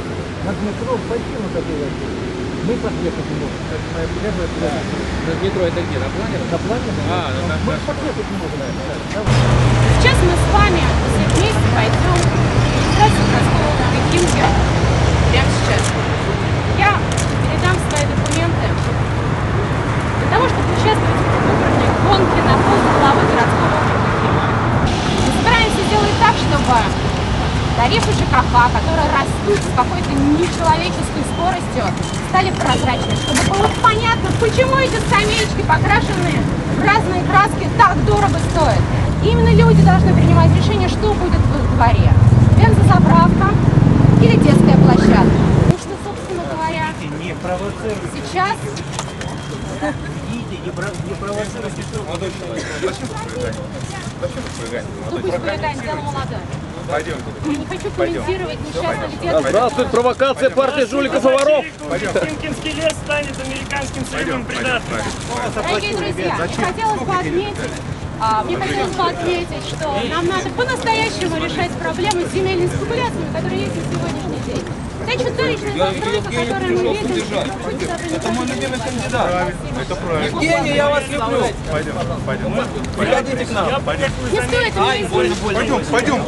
На метро пойти на такой. Мы подъехать не можем. На метро это где? На планере? На планере? Мы подъехать не можем. Сейчас мы с вами все вместе пойдем регистрацию городского Пекинки прямо сейчас. Я передам свои документы для того, чтобы участвовать в предвыборной гонке на пост главы городского округа. Мы собираемся сделать так, чтобы тарифы ЖКХ, которые растут с какой-то нечеловеческой скоростью, стали прозрачными, чтобы было понятно, почему эти скамеечки, покрашенные в разные краски, так дорого стоят. И именно люди должны принимать решение, что будет в их дворе. Бензозаправка или детская площадка. Потому что, собственно говоря, сейчас... Не провоцируйте. Молодой человек, зачем вы хулиганите? Зачем вы хулиганите? Ну пусть хулиган, дело молодое. Пойдемте. Я не хочу комментировать несчастных деток. Здравствует провокация партии жуликов и воров. Химкинский лес станет американским сырьевым придатком. Дорогие друзья, мне хотелось бы отметить, что нам надо по-настоящему решать проблемы с земельными спекуляциями, которые есть на сегодняшний день. Та чудовищная застройка, которую мы видим, Это мой любимый кандидат. Это правильно. Евгений, я вас люблю. Пойдем. Приходите к нам. не стоит меня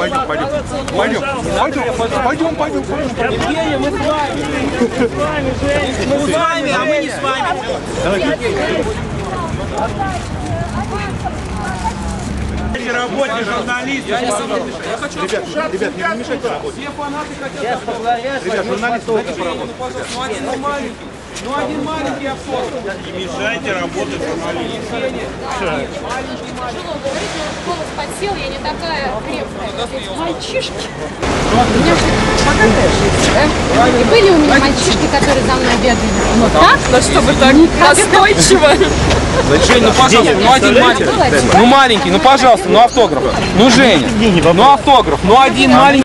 Пойдем. Евгений, мы с вами. Мы с вами, а мы не с вами. Работе, журналисты. Я хочу. Ребят, не мешайте работать. Все фанаты хотят. Ребят, журналисты, дайте поработать. Ну один маленький автограф. Не мешайте работать журналистам. тяжело говорить, но голос подсел, я не такая крепкая. Мальчишки. Меня же покатаешься, да? И были у меня мальчишки, которые за мной бегали. Но так? Да чтобы так настойчиво. Жень, ну пожалуйста, ну один маленький. Ну маленький, ну пожалуйста, ну автограф. Ну Женя, ну автограф, ну один маленький.